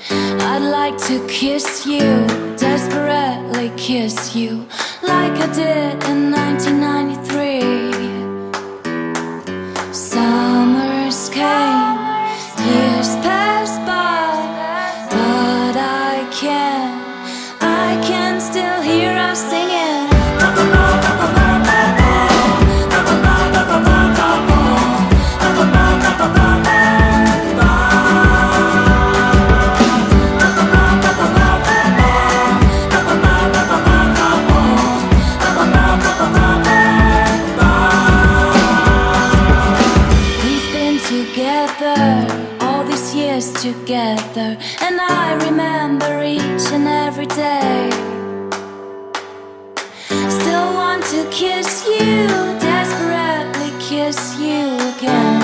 I'd like to kiss you, desperately kiss you, like I did in 1993. Summers came, years passed by, but I can still hear us singing. All these years together, and I remember each and every day. Still want to kiss you, desperately kiss you again.